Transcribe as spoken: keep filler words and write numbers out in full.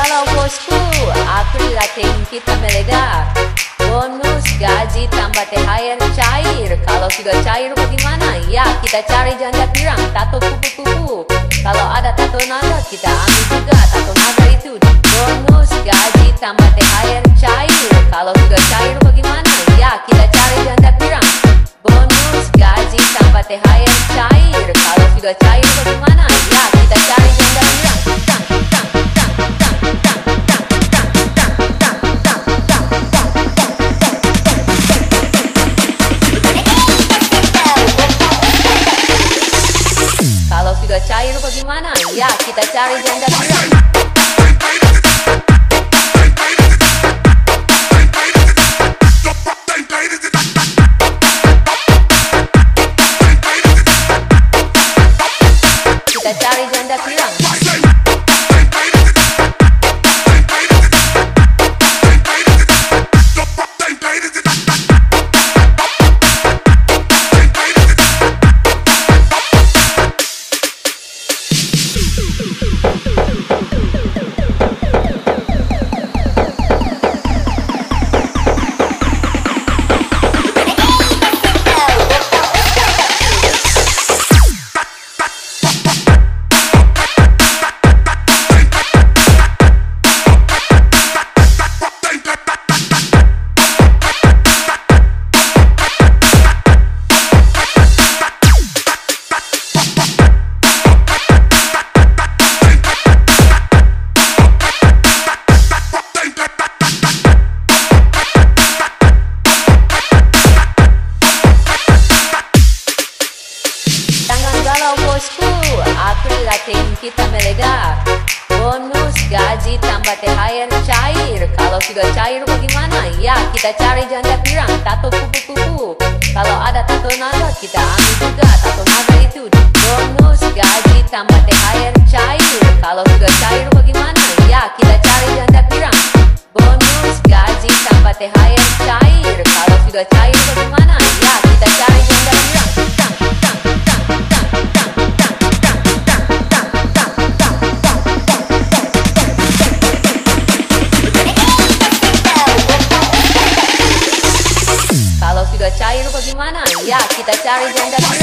galau bosku, akhir rating kita melega. Bonus gaji tambah T H R cair. Kalau sudah cair bagaimana? Ya kita cari janda pirang, tato kupu-kupu. Kalau ada tato naga kita ambil juga tato naga itu. Bonus gaji tambah T H R cair. Kalau sudah cair bagaimana? Ya kita cari janda pirang. Bonus gaji tambah T H R cair. Kalau sudah cair bagaimana? Ya kita cari janda pirang. Kalau sudah cair bagaimana? Ya kita cari janda pirang. Kita cari janda pirang. Bosku, akhir rating kita melega. Bonus gaji tambah T H R cair. Kalau sudah cair bagaimana? Ya kita cari janda pirang, tato kupu-kupu. Kalau ada tato naga kita ambil juga tato naga itu. Bonus gaji tambah T H R cair. Kalau sudah cair bagaimana? Ya kita cari janda pirang. Bonus gaji tambah T H R cair. Kalau sudah cair bagaimana? Ya kita cari janda pirang. Kalau sudah cair bagaimana? Ya kita cari janda pirang.